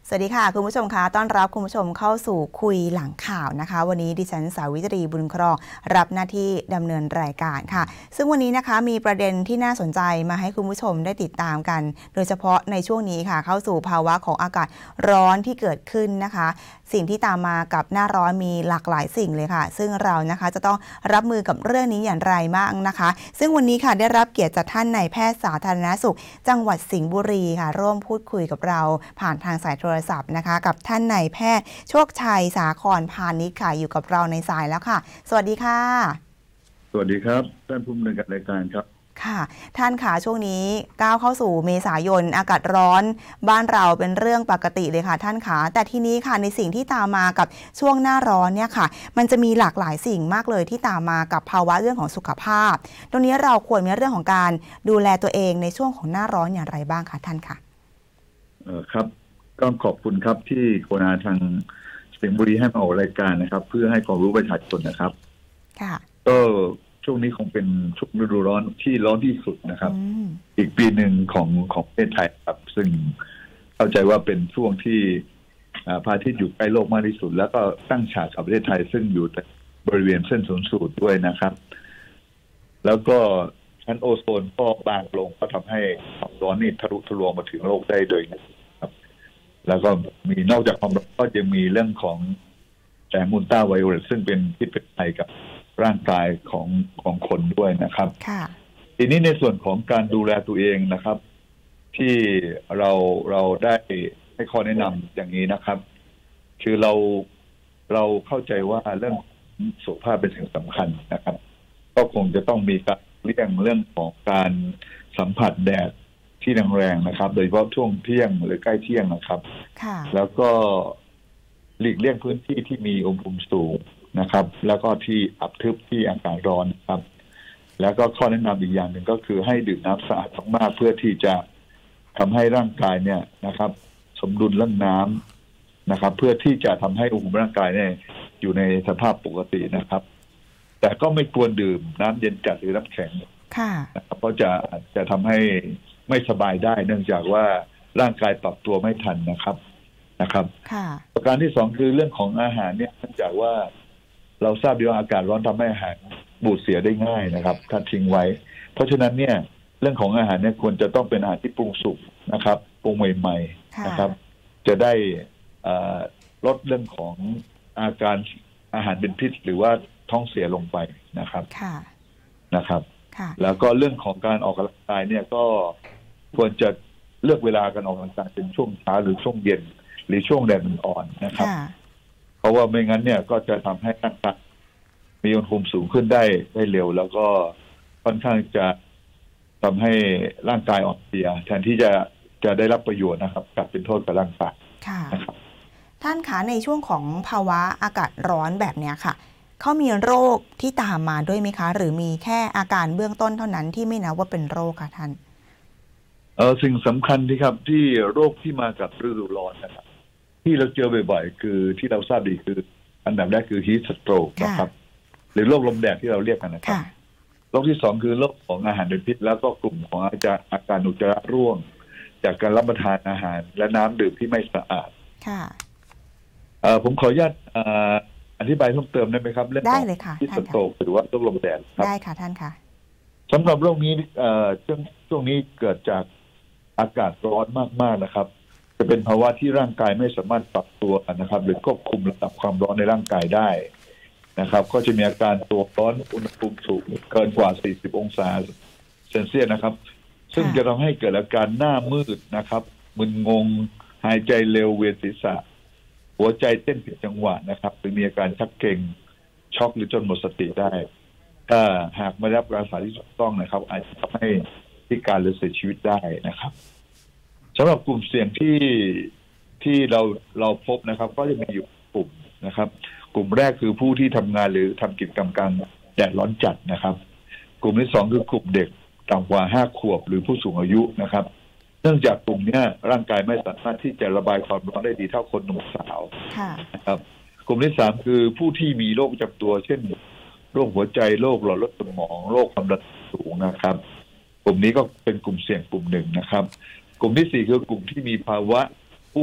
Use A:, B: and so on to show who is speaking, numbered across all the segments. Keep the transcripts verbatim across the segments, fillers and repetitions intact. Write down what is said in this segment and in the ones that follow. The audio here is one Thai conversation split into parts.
A: สวัสดีค่ะคุณผู้ชมคะต้อนรับคุณผู้ชมเข้าสู่คุยหลังข่าวนะคะวันนี้ดิฉันสาวิตรีบุญครองรับหน้าที่ดำเนินรายการค่ะซึ่งวันนี้นะคะมีประเด็นที่น่าสนใจมาให้คุณผู้ชมได้ติดตามกันโดยเฉพาะในช่วงนี้ค่ะเข้าสู่ภาวะของอากาศร้อนที่เกิดขึ้นนะคะสิ่งที่ตามมากับหน้าร้อนมีหลากหลายสิ่งเลยค่ะซึ่งเรานะคะจะต้องรับมือกับเรื่องนี้อย่างไรบ้างนะคะซึ่งวันนี้ค่ะได้รับเกียรติจากท่านนายแพทย์สาธารณสุขจังหวัดสิงห์บุรีค่ะร่วมพูดคุยกับเราผ่านทางสายโทรศัพท์นะคะกับท่านนายแพทย์โชคชัยสาครพานิชค่ะอยู่กับเราในสายแล้วค่ะสวัสดีค่ะ
B: สวัสดีครับท่านผู้ดำเนินรายการครับ
A: ค่ะท่านค่ะช่วงนี้ก้าวเข้าสู่เมษายนอากาศร้อนบ้านเราเป็นเรื่องปกติเลยค่ะท่านค่ะแต่ทีนี้ค่ะในสิ่งที่ตามมากับช่วงหน้าร้อนเนี่ยค่ะมันจะมีหลากหลายสิ่งมากเลยที่ตามมากับภาวะเรื่องของสุขภาพตรงนี้เราควรมีเรื่องของการดูแลตัวเองในช่วงของหน้าร้อนอย่างไรบ้างคะท่านค่ะ
B: เออครับก็ขอบคุณครับที่โฆษณาทางสิงห์บุรีให้มาออกรายการนะครับเพื่อให้ความรู้ประชาชนนะครับ
A: ค่ะ
B: ก็ช่วงนี้คงเป็นช่วงฤดูร้อนที่ร้อนที่สุดนะครับอีกปีหนึ่งของของประเทศไทยครับซึ่งเข้าใจว่าเป็นช่วงที่พระอาทิตย์อยู่ใกล้โลกมากที่สุดแล้วก็ตั้งฉากกับประเทศไทยซึ่งอยู่บริเวณเส้นศูนย์สูตรด้วยนะครับแล้วก็ชั้นโอโซนก็บางลงก็ทำให้ความร้อนนี่ทะลุทะลวงมาถึงโลกได้โดยนะครับแล้วก็มีนอกจากความร้อนก็ยังมีเรื่องของแสงอุลตราไวโอเลตซึ่งเป็นพิษเป็นภัยกับร่างกายของของคนด้วยนะครับทีนี้ในส่วนของการดูแลตัวเองนะครับที่เราเราได้ให้ข้อแนะนำอย่างนี้นะครับคือเราเราเข้าใจว่าเรื่องสุขภาพเป็นสิ่งสำคัญนะครับก็คงจะต้องมีการเลี่ยงเรื่องของการสัมผัสแดดที่แรงๆนะครับโดยเฉพาะช่วงเที่ยงหรือใกล้เที่ยงนะครับแล้วก็หลีกเลี่ยงพื้นที่ที่มีอุณหภูมิสูงนะครับแล้วก็ที่อับทึบที่อากาศร้อนครับแล้วก็ข้อแนะนำอีกอย่างหนึ่งก็คือให้ดื่มน้ำสะอาดมากๆเพื่อที่จะทำให้ร่างกายเนี่ยนะครับสมดุลเรื่องน้ำนะครับเพื่อที่จะทำให้อุณหภูมิร่างกายเนี่ยอยู่ในสภาพปกตินะครับแต่ก็ไม่ควรดื่มน้ำเย็นจัดหรือน้ำแข็งนะครับเพราะจะจะทำให้ไม่สบายได้เนื่องจากว่าร่างกายปรับตัวไม่ทันนะครับนะครับประการที่สองคือเรื่องของอาหารเนี่ยเนื่องจากว่าเราทราบดีว่าอากาศร้อนทำให้อาหารบูดเสียได้ง่ายนะครับถ้าทิ้งไว้เพราะฉะนั้นเนี่ยเรื่องของอาหารเนี่ยควรจะต้องเป็นอาหารที่ปรุงสุกนะครับปรุงใหม่ๆนะครับจะได้ลดเรื่องของอาการอาหารเป็นพิษหรือว่าท้องเสียลงไปนะครับนะครับแล้วก็เรื่องของการออกกำลังกายเนี่ยก็ควรจะเลือกเวลาการออกกำลังกายเป็นช่วงเช้าหรือช่วงเย็นหรือช่วงแดดมันอ่อนนะครับเพราะว่าไม่งั้นเนี่ยก็จะทำให้ร่างกายมีอุณหภูมิสูงขึ้นได้ได้เร็วแล้วก็ค่อนข้างจะทำให้ร่างกายอ่อนเพลียแทนที่จะจะได้รับประโยชน์นะครับกลับเป็นโทษกับร่างกายนะครับ
A: ท่านคะในช่วงของภาวะอากาศร้อนแบบนี้ค่ะเขามีโรคที่ตามมาด้วยไหมคะหรือมีแค่อาการเบื้องต้นเท่านั้นที่ไม่นับว่าเป็นโรคค่ะท่าน
B: เออสิ่งสำคัญที่ครับที่โรคที่มากับฤดูร้อนนะครับที่เราเจอบ่อยๆคือที่เราทราบดีคืออันดับแรกคือฮีทสโตรกนะครับหรือโรคลมแดดที่เราเรียกกันนะครับโรคที่สองคือโรคของอาหารเป็นพิษแล้วก็กลุ่มของอาการอาการอุจจาระร่วงจากการรับประทานอาหารและน้ำดื่มที่ไม่สะอาด
A: ค่ะ
B: เอ่อผมขออนุญาตอธิบายเพิ่มเติมได้ไหมครับเรื่องของฮีทสโตรกหรือว่าโรคลมแดดครับ
A: ได้ค่ะท่านค่ะ
B: สำหรับโรคนี้เอ่อช่วงช่วงนี้เกิดจากอากาศร้อนมากๆนะครับจะเป็นภาวะที่ร่างกายไม่สามารถปรับตัวนะครับหรือควบคุมระดับความร้อนในร่างกายได้นะครับก็จะมีอาการตัวร้อนอุณหภูมิสูงเกินกว่าสี่สิบองศาเซนเซียสนะครับซึ่งจะทำให้เกิดอาการหน้ามืดนะครับมึนงงหายใจเร็วเวียนศีรษะหัวใจเต้นผิดจังหวะนะครับหรือมีอาการชักเกร็งช็อกหรือจนหมดสติได้ถ้าหากไม่ได้รับการรักษาที่ถูกต้องนะครับอาจจะทำให้พิการหรือเสียชีวิตได้นะครับสำหรับกลุ่มเสี่ยงที่ที่เราเราพบนะครับก็จะมีอยู่กลุ่มนะครับกลุ่มแรกคือผู้ที่ทำงานหรือทำกิจกรรมกลางแดดร้อนจัดนะครับกลุ่มที่สองคือกลุ่มเด็กต่ำกว่าห้าขวบหรือผู้สูงอายุนะครับเนื่องจากกลุ่มนี้ร่างกายไม่สามารถที่จะระบายความร้อนได้ดีเท่าคนหนุ่มสาวนะครับกลุ่มที่สามคือผู้ที่มีโรคประจำตัวเช่นโรคหัวใจโรคหลอดเลือดสมองโรคความดันสูงนะครับกลุ่มนี้ก็เป็นกลุ่มเสี่ยงกลุ่มหนึ่งนะครับกลุ่มที่สี่คือกลุ่มที่มีภาวะอ้วน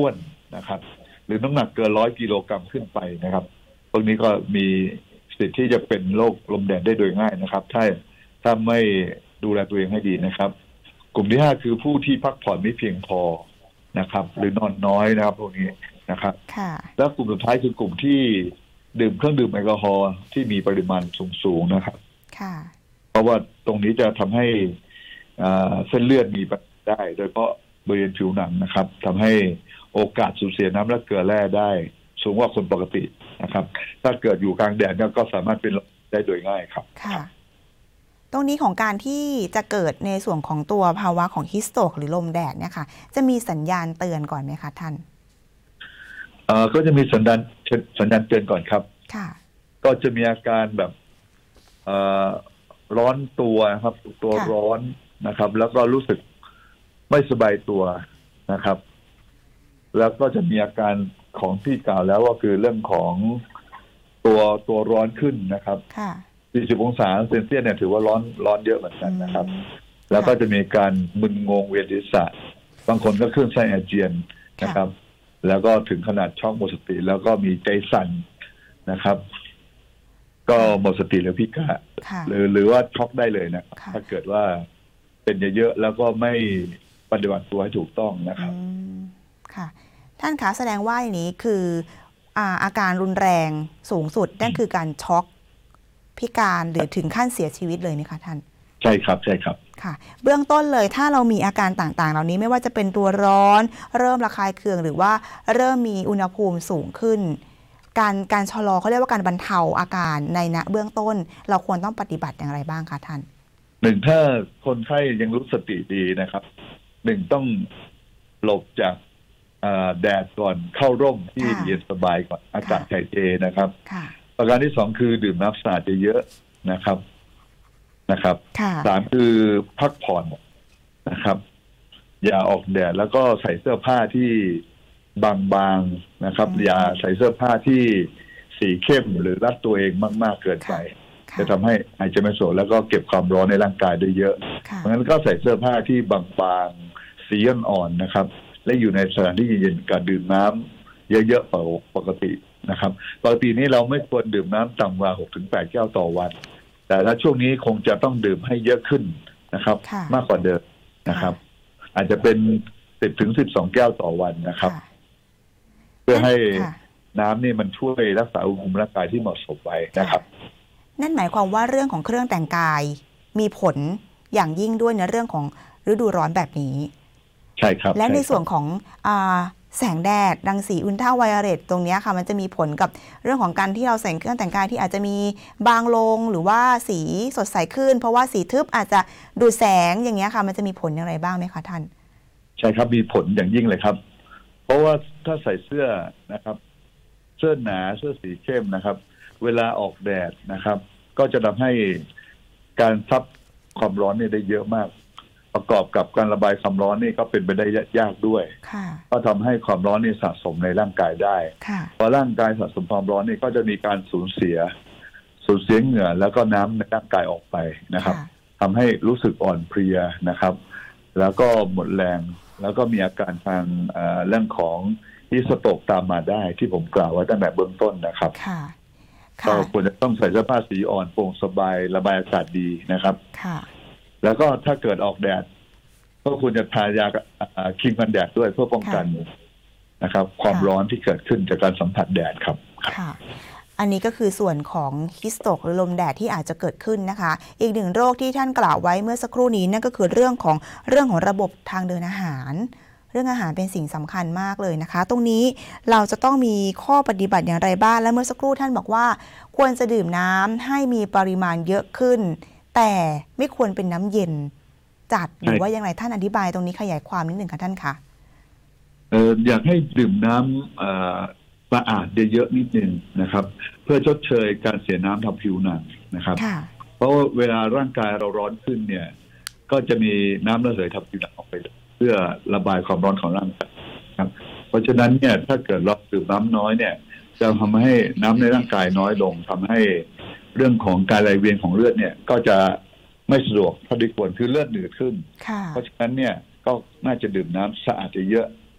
B: นะครับหรือน้ำหนักเกินร้อยกิโลกรัมขึ้นไปนะครับพวกนี้ก็มีสิทธิ์ที่จะเป็นโรคลมแดดได้โดยง่ายนะครับถ้าถ้าไม่ดูแลตัวเองให้ดีนะครับกลุ่มที่ห้าคือผู้ที่พักผ่อนไม่เพียงพอนะครับหรือนอนน้อยนะครับพวกนี้นะครับแล้วกลุ่มสุดท้ายคือกลุ่มที่ดื่มเครื่องดื่มแอลกอฮอล์ที่มีปริมาณสูงๆนะครับเพราะว่าตรงนี้จะทำให้เส้นเลือดมีปัญหาได้โดยเฉพาะบริเวณผิวหนังนะครับทำให้โอกาสสูญเสียน้ำและเกลือแร่ได้สูงกว่าคนปกตินะครับถ้าเกิดอยู่กลางแดดก็สามารถเป็นได้โดยง่ายครับ
A: ค่ะตรงนี้ของการที่จะเกิดในส่วนของตัวภาวะของฮิสโตรกหรือลมแดดเนี่ยค่ะจะมีสัญญาณเตือนก่อนไหมคะท่าน
B: เอ่อก็จะมีสัญญาณสัญญาณเตือนก่อนครับค่ะก็จะมีอาการแบบเอ่อร้อนตัวครับตัวร้อนนะครับแล้วก็รู้สึกไม่สบายตัวนะครับแล้วก็จะมีอาการของที่กล่าวแล้วว่าคือเรื่องของตัวตัวร้อนขึ้นนะครับสี่สิบองศาเซนเซียสเนี่ยถือว่าร้อนร้อนเยอะเหมือนกันนะครับแล้วก็จะมีการมึนงงเวียนศีรษะบางคนก็คลื่นไส้อาเจียนนะครับแล้วก็ถึงขนาดช็อกหมดสติแล้วก็มีใจสั่นนะครับก็หมดสติหรือพิการหรือหรือว่าช็อกได้เลยนะถ้าเกิดว่าเป็นเยอะๆแล้วก็ไม่ปฏิบัติตัวให้ถูกต้องนะครับ
A: ค่ะท่านคะแสดงว่าอย่างนี้คืออาอาการรุนแรงสูงสุดนั่นคือการช็อกพิการหรือถึงขั้นเสียชีวิตเลยไหมคะท่าน
B: ใช่ครับใช่ครับ
A: ค่ะเบื้องต้นเลยถ้าเรามีอาการต่างๆเหล่านี้ไม่ว่าจะเป็นตัวร้อนเริ่มระคายเคืองหรือว่าเริ่มมีอุณหภูมิสูงขึ้นการการชะลอเขาเรียกว่าการบรรเทาอาการในณเบื้องต้นเราควรต้องปฏิบัติอย่างไรบ้างคะท่าน
B: หนึ่งถ้าคนไข้ยังรู้สติดีนะครับหนึ่งต้องหลบจากแดดก่อนเข้าร่มที่เย็นสบายก่อนอากาศถ่ายเทนะครับประการที่สองคือดื่มน้ำสะอาดเยอะๆนะครับนะครับสามคือพักผ่อนนะครับอย่าออกแดดแล้วก็ใส่เสื้อผ้าที่บางๆนะครับอย่าใส่เสื้อผ้าที่สีเข้มหรือรัดตัวเองมากๆเกินไปจะทำให้หายใจไม่สะดวกแล้วก็เก็บความร้อนในร่างกายได้เยอะเพราะงั้นก็ใส่เสื้อผ้าที่บางๆสีอ่อนๆนะครับและอยู่ในสถานที่เย็นๆการดื่มน้ำเยอะๆปกตินะครับปกตินี้เราไม่ควรดื่มน้ำต่ำกว่า หกถึงแปด แก้วต่อวันแต่ถ้าช่วงนี้คงจะต้องดื่มให้เยอะขึ้นนะครับมากกว่าเดิมนะครับอาจจะเป็น สิบถึงสิบสอง แก้วต่อวันนะครับเพื่อให้น้ำนี่มันช่วยรักษาอุณหภูมิร่างกายที่เหมาะสมไว้นะครับ
A: นั่นหมายความว่าเรื่องของเครื่องแต่งกายมีผลอย่างยิ่งด้วยในเรื่องของฤดูร้อนแบบนี้
B: ใช่ครับ
A: และในส่วนของอ่าแสงแดดรังสีอุลตราไวโอเลตตรงนี้ค่ะมันจะมีผลกับเรื่องของการที่เราใส่เครื่องแต่งกายที่อาจจะมีบางลงหรือว่าสีสดใสขึ้นเพราะว่าสีทึบอาจจะดูดแสงอย่างเงี้ยค่ะมันจะมีผลอย่างไรบ้างไหมคะท่าน
B: ใช่ครับมีผลอย่างยิ่งเลยครับเพราะว่าถ้าใส่เสื้อนะครับเสื้อหนาเสื้อสีเข้มนะครับเวลาออกแดดนะครับก็จะทำให้การซับความร้อนเนี่ยได้เยอะมากประกอบกับการระบายความร้อนนี่ก็เป็นไปได้ยากด้วยก็ทำให้ความร้อนนี่สะสมในร่างกายได้พอร่างกายสะสมความร้อนนี่ก็จะมีการสูญเสียสูญเสียเหงื่อแล้วก็น้ำในร่างกายออกไปนะครับทำให้รู้สึกอ่อนเพลียนะครับแล้วก็หมดแรงแล้วก็มีอาการทางเรื่องของฮิสโตรกตามมาได้ที่ผมกล่าวไว้ตั้งแต่เบื้องต้นนะครับก็ควรจะต้องใส่เสื้อผ้าสีอ่อนโปร่งสบายระบายอากาศดีนะครับแล้วก็ถ้าเกิดออกแดดก็ควรจะทายาครีมกันแดดด้วยเพื่อป้องกันนะครับความร้อนที่เกิดขึ้นจากการสัมผัสแดดครับ
A: ค่ะอันนี้ก็คือส่วนของฮิสโตรกหรือลมแดดที่อาจจะเกิดขึ้นนะคะอีกหนึ่งโรคที่ท่านกล่าวไว้เมื่อสักครู่นี้นั่นก็คือเรื่องของเรื่องของระบบทางเดินอาหารเรื่องอาหารเป็นสิ่งสำคัญมากเลยนะคะตรงนี้เราจะต้องมีข้อปฏิบัติอย่างไรบ้างและเมื่อสักครู่ท่านบอกว่าควรจะดื่มน้ำให้มีปริมาณเยอะขึ้นแต่ไม่ควรเป็นน้ำเย็นจัดหรือว่าอย่างไรท่านอธิบายตรงนี้ขยายความนิดหนึ่งค่ะท่านคะ
B: เอ่ออยากให้ดื่มน้ำอ่าสะอาดเยอะๆนิดนึงนะครับเพื่อชดเชยการเสียน้ำทางผิวหนังนะครับเพราะว่าเวลาร่างกายเราร้อนขึ้นเนี่ยก็จะมีน้ำระเหยทางผิวหนังออกไปเพื่อระบายความร้อนของร่างกายครับเพราะฉะนั้นเนี่ยถ้าเกิดเราดื่มน้ำน้อยเนี่ยจะทำให้น้ำในร่างกายน้อยลงทำให้เรื่องของการไหลเวียนของเลือดเนี่ยก็จะไม่สะดวกเท่าที่ควรคือเลือดหนืดขึ้นเพราะฉะนั้นเนี่ยก็น่าจะดื่มน้ำสะอาดเยอะ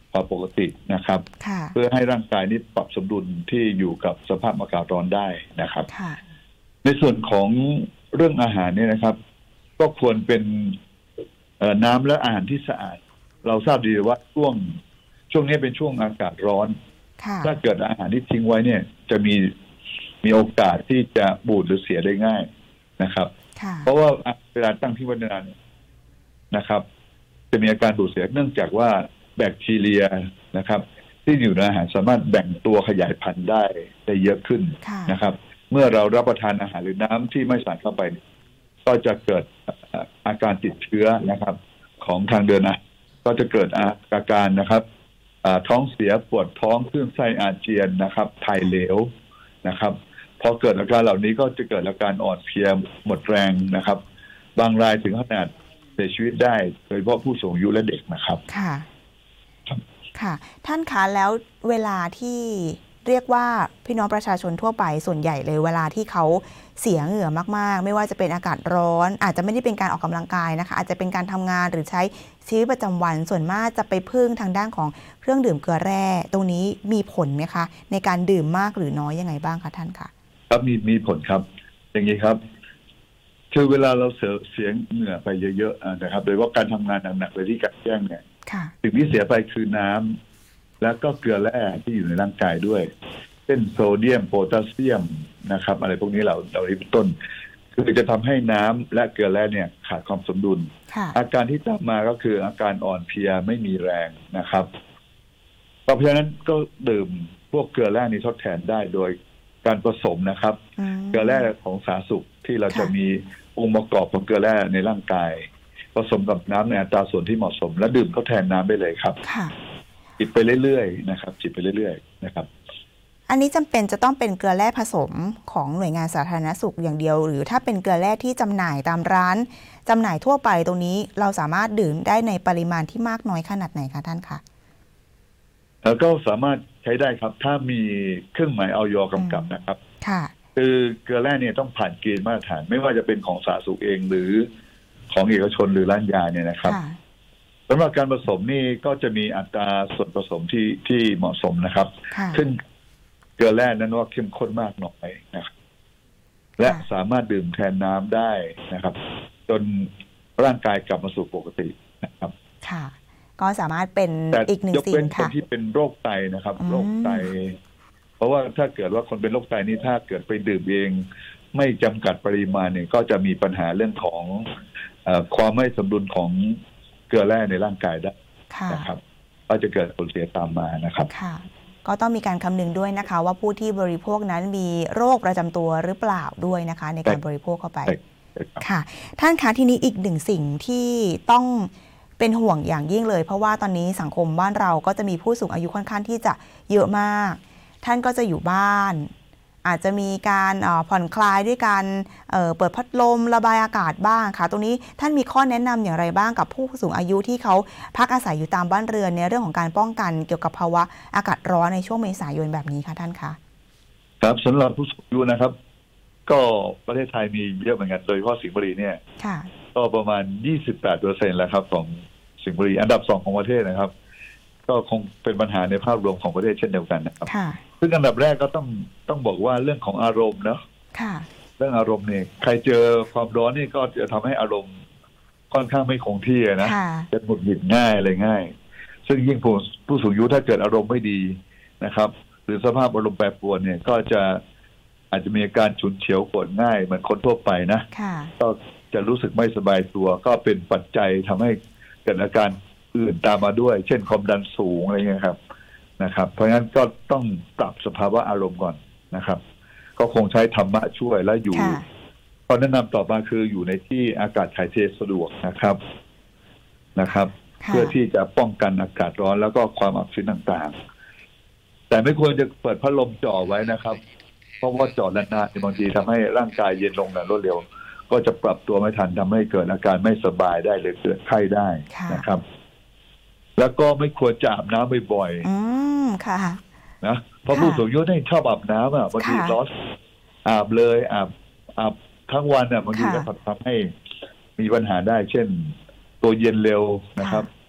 B: กว่าปกตินะครับเพื่อให้ร่างกายนี้ปรับสมดุลที่อยู่กับสภาพอากาศร้อนได้นะครับในส่วนของเรื่องอาหารเนี่ยนะครับก็ควรเป็นน้ำและอาหารที่สะอาดเราทราบดีว่าช่วงช่วงนี้เป็นช่วงอากาศร้อนถ้าเกิดอาหารที่ทิ้งไว้เนี่ยจะมีมีโอกาสที่จะบูดหรือเสียได้ง่ายนะครับเพราะว่าเวลาตั้งที่ไว้นานนะครับจะมีอาการบูดเสียเนื่องจากว่าแบคทีเรียนะครับที่อยู่ในอาหารสามารถแบ่งตัวขยายพันธุ์ได้ได้เยอะขึ้นนะครับเมื่อเรารับประทานอาหารหรือน้ำที่ไม่สะอาดเข้าไปก็จะเกิดอาการติดเชื้อนะครับของทางเดินอาหารก็จะเกิดอาการนะครับท้องเสียปวดท้องคลื่นไส้อาเจียนนะครับถ่ายเหลวนะครับพอเกิดอาการเหล่านี้ก็จะเกิดอาการอ่อนเพลียหมดแรงนะครับบางรายถึงขนาดเสียชีวิตได้โดยเฉพาะผู้สูงอายุและเด็กนะครับ
A: ค่ะค่ะท่านคะแล้วเวลาที่เรียกว่าพี่น้องประชาชนทั่วไปส่วนใหญ่เลยเวลาที่เขาเสียเหงื่อมากๆไม่ว่าจะเป็นอากาศร้อนอาจจะไม่ได้เป็นการออกกำลังกายนะคะอาจจะเป็นการทำงานหรือใช้ชีวิตประจำวันส่วนมากจะไปพึ่งทางด้านของเครื่องดื่มเกลือแร่ตรงนี้มีผลไหมคะในการดื่มมากหรือน้อยยังไงบ้างคะท่านคะ
B: ครับมีมีผลครับอย่างนี้ครับคือเวลาเราเสียเสียเหงื่อไปเยอะๆนะครับโดยว่าการทำงานหนักๆเลยที่กัดแจ้งเนี่ยสิ่งที่เสียไปคือน้ำแล้วก็เกลือแร่ที่อยู่ในร่างกายด้วยเช่นโซเดียมโพแทสเซียมนะครับอะไรพวกนี้เราเราเป็นต้นคือจะทำให้น้ำและเกลือแร่เนี่ยขาดความสมดุลอาการที่ตามมาก็คืออาการอ่อนเพลียไม่มีแรงนะครับเพราะฉะนั้นก็ดื่มพวกเกลือแร่นี้ทดแทนได้โดยการผสมนะครับเกลือแร่ของสาธารณสุขที่เราจะมีองค์ประกอบของเกลือแร่ในร่างกายผสมกับน้ำในอัตราส่วนที่เหมาะสมและดื่มทดแทนน้ำได้เลยครับจิบไปเรื่อยๆนะครับจิบไปเรื่อยๆนะครับ
A: อันนี้จำเป็นจะต้องเป็นเกลือแร่ผสมของหน่วยงานสาธารณสุขอย่างเดียวหรือถ้าเป็นเกลือแร่ที่จำหน่ายตามร้านจำหน่ายทั่วไปตรงนี้เราสามารถดื่มได้ในปริมาณที่มากน้อยขนาดไหนคะท่านคะ
B: แล้วก็สามารถใช้ได้ครับถ้ามีเครื่องหมายอย.กำกับนะครับค่ะคือเกลือแร่เนี่ยต้องผ่านเกณฑ์มาตรฐานไม่ว่าจะเป็นของสาธารณสุขเองหรือของเอกชนหรือร้านยาเนี่ยนะครับสำหรับการผสมนี่ก็จะมีอัตราส่วนผสมที่ที่เหมาะสมนะครับซึ่งเกลือแร่นั้นว่าเข้มข้นมากน้อยนะครับและสามารถดื่มแทนน้ำได้นะครับจนร่างกายกลับมาสู่ปกตินะครับ
A: ค่ะก็สามารถเป็นอีกหนึ่งสิ่งค่ะ
B: ยกเว้นคนที่เป็นโรคไตนะครับโรคไตเพราะว่าถ้าเกิดว่าคนเป็นโรคไตนี่ถ้าเกิดไปดื่มเองไม่จำกัดปริมาณเนี่ยก็จะมีปัญหาเรื่องของเอ่อความไม่สมดุลของเกลือแร่ในร่างกายได้นะครับก็จะเกิดผลเสียตามมานะครับ
A: ค่ะก็ต้องมีการคำนึงด้วยนะคะว่าผู้ที่บริโภคนั้นมีโรคประจำตัวหรือเปล่าด้วยนะคะในการบริโภคเข้าไปค่ะท่านคะทีนี้อีกหนึ่งสิ่งที่ต้องเป็นห่วงอย่างยิ่งเลยเพราะว่าตอนนี้สังคมบ้านเราก็จะมีผู้สูงอายุค่อนข้างที่จะเยอะมากท่านก็จะอยู่บ้านอาจจะมีการผ่อนคลายด้วยการเเปิดพัดลมระบายอากาศบ้างค่ะตรงนี้ท่านมีข้อแนะนำอย่างไรบ้างกับผู้สูงอายุที่เขาพักอาศัยอยู่ตามบ้านเรือนในเรื่องของการป้องกันเกี่ยวกับภาวะอากาศร้อนในช่วงเมษายนแบบนี้ค่ะท่านคะ
B: ครับสำหรับผู้สูงอายุนะครับก็ประเทศไทยมีเยอะเหมือนกันโดยเฉพาะสิงห์บุรีเนี่ยก็ประมาณ ยี่สิบแปดเปอร์เซ็นต์ แล้วครับของสิงห์บุรีอันดับสองของประเทศนะครับก็คงเป็นปัญหาในภาพรวมของประเทศเช่นเดียวกันนะครับซึ่งอันดับแรกก็ต้องต้องบอกว่าเรื่องของอารมณ์เนาะเรื่องอารมณ์เนี่ยใครเจอความร้อนนี่ก็จะทำให้อารมณ์ค่อนข้างไม่คงที่นะจะหงุดหงิดง่ายอะไรง่ายซึ่งยิ่งผู้ผู้สูงอายุถ้าเกิดอารมณ์ไม่ดีนะครับหรือสภาพอารมณ์แปรปรวนเนี่ยก็จะอาจจะมีอาการฉุนเฉียวโกรธง่ายเหมือนคนทั่วไปนะก็จะรู้สึกไม่สบายตัวก็เป็นปัจจัยทำให้เกิดอาการอื่นตามมาด้วยเช่นความดันสูงอะไรเงี้ยครับนะครับเพราะฉะนั้นก็ต้องปรับสภาวะอารมณ์ก่อนนะครับก็คงใช้ธรรมะช่วยและอยู่ข้อแนะนำต่อมาคืออยู่ในที่อากาศถ่ายเทสะดวกนะครับนะครับเพื่อที่จะป้องกันอากาศร้อนแล้วก็ความอับชื้นต่างๆแต่ไม่ควรจะเปิดพัดลมจ่อไว้นะครับเพราะว่าจ่อนานๆบางทีทำให้ร่างกายเย็นลงอย่างรวดเร็วก็จะปรับตัวไม่ทันทำให้เกิดอาการไม่สบายได้หรือเกิดไข้ได้นะครับแล้วก็ไม่ควรจะอาบน้ำบ่อยๆอืมค่ะนะเพราะผู้สูงอายุเนี่ยชอบอาบน้ำอ่ะบางทีร้อนอาบเลยอาบอาบทั้งวันอ่ะบางทีก็ทำให้มีปัญหาได้เช่นตัวเย็นเร็วนะครับ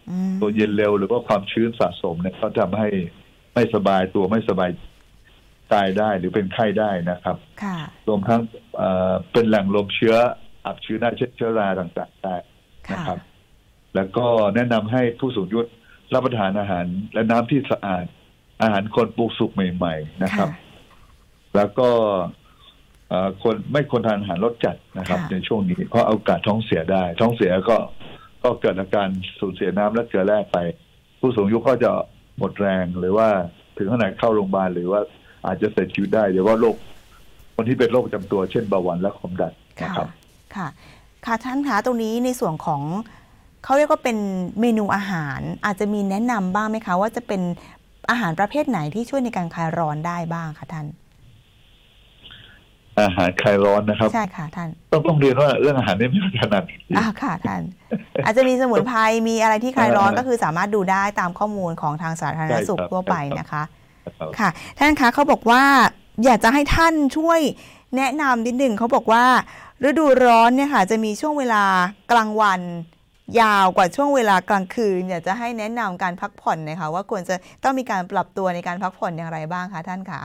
B: ตัวเย็นเร็วหรือว่าความชื้นสะสมเนี่ยก็ทำให้ไม่สบายตัวไม่สบายกายได้หรือเป็นไข้ได้นะครับรวมทั้งเอ่อเป็นแหล่งลมเชื้ออับชื้นได้เช่นเชื้อราต่างๆได้นะครับแล้วก็แนะนำให้ผู้สูงอายุรับประทานอาหารและน้ำที่สะอาดอาหารคนปลูกสุกใหม่ๆนะครับแล้วก็คนไม่ควรทานอาหารรสจัดนะครับในช่วงนี้เพราะโอกาสท้องเสียได้ท้องเสียก็ก็เกิดอาการสูญเสียน้ำและเกลือแร่ไปผู้สูงอายุก็จะหมดแรงหรือว่าถึงขนาดเข้าโรงพยาบาลหรือว่าอาจจะเสียชีวิตได้เดี๋ยวว่าโรคคนที่เป็นโรคประจำตัวเช่นเบาหวานและความดันนะครับ
A: ค่ะค่ะท่านคะตรงนี้ในส่วนของเขาเรียกว่าเป็นเมนูอาหารอาจจะมีแนะนำบ้างไหมคะว่าจะเป็นอาหารประเภทไหนที่ช่วยในการคลายร้อนได้บ้างคะท่าน
B: อาหารคลายร้อนนะครับ
A: ใช่ค่ะท่าน
B: ต้องต้องเรียนว่าเรื่องอาหารนี่ไม่ถนัด
A: อ่าค่ะท่านอาจจะมีสมุนไพรมีอะไรที่คลายร้อนก็คือสามารถดูได้ตามข้อมูลของทางสาธารณสุขทั่วไปนะคะค่ะท่านคะเขาบอกว่าอยากจะให้ท่านช่วยแนะนำนิดหนึ่งเขาบอกว่าฤดูร้อนเนี่ยค่ะจะมีช่วงเวลากลางวันยาวกว่าช่วงเวลากลางคืนอยากจะให้แนะนำการพักผ่อนนะคะว่าควรจะต้องมีการปรับตัวในการพักผ่อนอย่างไรบ้างคะท่านคะ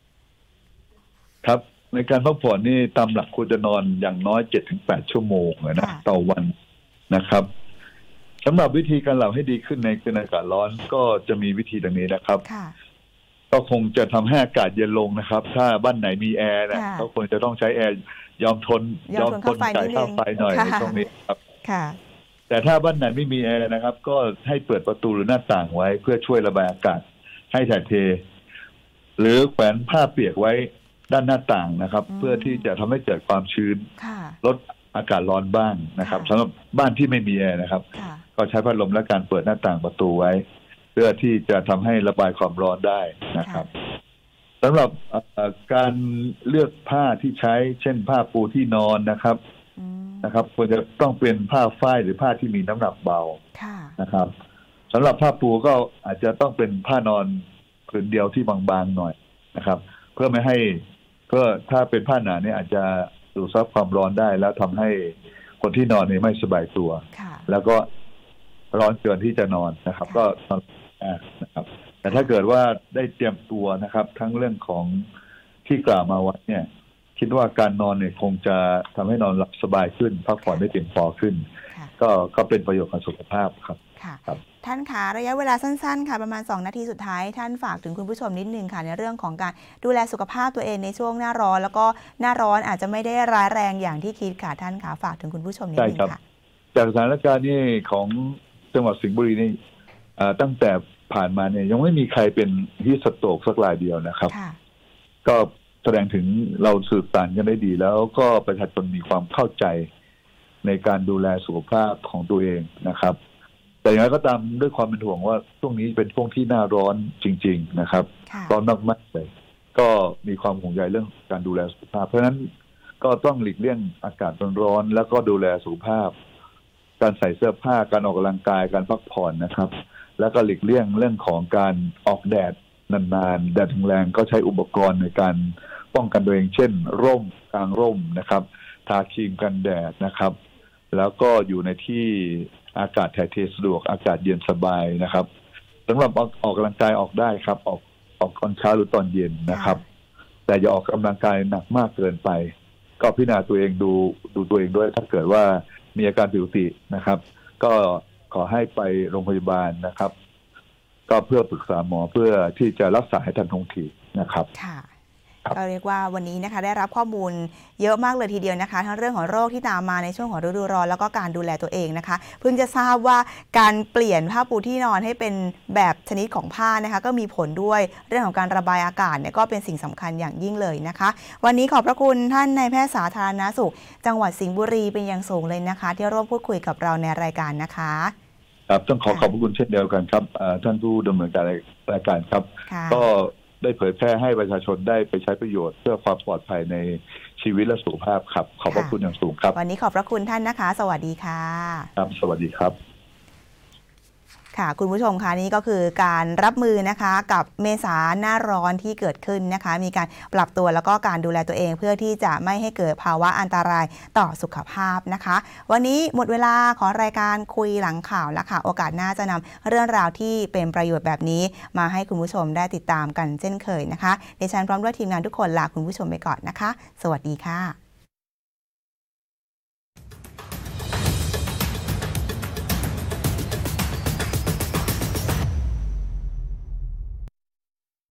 B: ครับในการพักผ่อนนี่ตามหลักควรจะนอนอย่างน้อย เจ็ดถึงแปด ชั่วโมงนะต่อวันนะครับสำหรับวิธีการหลับให้ดีขึ้นในคืนอากาศร้อนก็จะมีวิธีดังนี้นะครับก็คงจะทำให้อากาศเย็นลงนะครับถ้าบ้านไหนมีแอร์เนี่ยก็ควรจะต้องใช้แอร์ยอมทน
A: ยอมทนจ่ายค่า
B: ไฟหน่อยในช่วงนี้ครับแต่ถ้าบ้านไหนไม่มีแอร์นะครับก็ให้เปิดประตูหรือหน้าต่างไว้เพื่อช่วยระบายอากาศให้ถ่ายเทหรือแขวนผ้าเปียกไว้ด้านหน้าต่างนะครับเพื่อที่จะทำให้เกิดความชื้นลดอากาศร้อนบ้างนะครับสำหรับบ้านที่ไม่มีแอร์นะครับก็ใช้พัดลมและการเปิดหน้าต่างประตูไว้เพื่อที่จะทำให้ระบายความร้อนได้นะครับสำหรับการเลือกผ้าที่ใช้เช่นผ้าปูที่นอนนะครับนะครับควรจะต้องเป็นผ้าฝ้ายหรือผ้าที่มีน้ำหนักเบานะครับสำหรับผ้าปูก็อาจจะต้องเป็นผ้านอนผืนเดียวที่บางๆหน่อยนะครับเพื่อไม่ให้เพื่อถ้าเป็นผ้าหนาเนี่ยอาจจะดูดซับความร้อนได้แล้วทำให้คนที่นอนเนี่ยไม่สบายตัวแล้วก็ร้อนเกินที่จะนอนนะครับก็นอนนะครับแต่ถ้าเกิดว่าได้เตรียมตัวนะครับทั้งเรื่องของที่กล่าวมาไว้เนี่ยคิดว่าการนอนเนี่ยคงจะทำให้นอนหลับสบายขึ้นพักผ่อนได้เพียงพอขึ้นก็ก็เป็นประโยชน์กับสุขภาพครับ
A: ค่ะท่านคะระยะเวลาสั้นๆค่ะประมาณสองนาทีสุดท้ายท่านฝากถึงคุณผู้ชมนิดนึงค่ะในเรื่องของการดูแลสุขภาพตัวเองในช่วงหน้าร้อนแล้วก็หน้าร้อนอาจจะไม่ได้ร้ายแรงอย่างที่คิดค่ะท่านคะฝากถึงคุณผู้ชมนิดนึงค่ะ
B: จากสถานการณ์นี้ของจังหวัดสิงห์บุรีนี่ตั้งแต่ผ่านมาเนี่ยยังไม่มีใครเป็นฮีทสโตรกสักรายเดียวนะครับก็แสดงถึงเราสื่อสารกันได้ดีแล้วก็ประชาชนมีความเข้าใจในการดูแลสุขภาพของตัวเองนะครับแต่อย่างไรก็ตามด้วยความเป็นห่วงว่าช่วงนี้เป็นช่วงที่หน้าร้อนจริงๆนะครับร้อนมากๆเลยก็มีความห่วงใยเรื่องการดูแลสุขภาพเพราะฉะนั้นก็ต้องหลีกเลี่ยงอากาศร้อนๆแล้วก็ดูแลสุขภาพการใส่เสื้อผ้าการออกกำลังกายการพักผ่อนนะครับแล้วก็หลีกเลี่ยงเรื่องของการออกแดดนานๆแดดแรงก็ใช้อุปกรณ์ในการป้องกันตัวเองเช่นร่มกางร่มนะครับทาครีมกันแดดนะครับแล้วก็อยู่ในที่อากาศถ่ายเทสะดวกอากาศเย็นสบายนะครับสำหรับออกกำลังกายออกได้ครับออกออกตอนเช้าหรือตอนเย็นนะครับแต่อย่าออกกำลังกายหนักมากเกินไปก็พิจารณาตัวเองดูดูตัวเองด้วยถ้าเกิดว่ามีอาการผิวตินะครับก็ขอให้ไปโรงพยาบาลนะครับก็เพื่อปรึกษาหมอเพื่อที่จะรักษาให้ทันท่วงทีนะครับ
A: ก็เรียกว่าวันนี้นะคะได้รับข้อมูลเยอะมากเลยทีเดียวนะคะทั้งเรื่องของโรคที่ตามมาในช่วงของฤดูร้อนแล้วก็การดูแลตัวเองนะคะเพิ่งจะทราบว่าการเปลี่ยนผ้าปูที่นอนให้เป็นแบบชนิดของผ้านะคะก็มีผลด้วยเรื่องของการระบายอากาศเนี่ยก็เป็นสิ่งสำคัญอย่างยิ่งเลยนะคะวันนี้ขอบพระคุณท่านนายแพทย์สาธารณสุขจังหวัดสิงห์บุรีเป็นอย่างสูงเลยนะคะที่ร่วมพูดคุยกับเราในรายการนะคะ
B: ครับต้องขอขอบคุณเช่นเดียวกันครับท่านผู้ดำเนินการรายการครับก็ได้เผยแพร่ให้ประชาชนได้ไปใช้ประโยชน์เพื่อความปลอดภัยในชีวิตและสุขภาพครับขอบพระคุณอย่างสูงครับ
A: วันนี้ขอบพระคุณท่านนะคะสวัสดีค่ะ
B: ครับสวัสดีครับ
A: ค่ะคุณผู้ชมคะนี่ก็คือการรับมือนะคะกับเมษาหน้าร้อนที่เกิดขึ้นนะคะมีการปรับตัวแล้วก็การดูแลตัวเองเพื่อที่จะไม่ให้เกิดภาวะอันตรายต่อสุขภาพนะคะวันนี้หมดเวลาของรายการคุยหลังข่าวแล้วค่ะโอกาสหน้าจะนำเรื่องราวที่เป็นประโยชน์แบบนี้มาให้คุณผู้ชมได้ติดตามกันเช่นเคยนะคะดิฉันพร้อมด้วยทีมงานทุกคนลาคุณผู้ชมไปก่อนนะคะสวัสดีค่ะ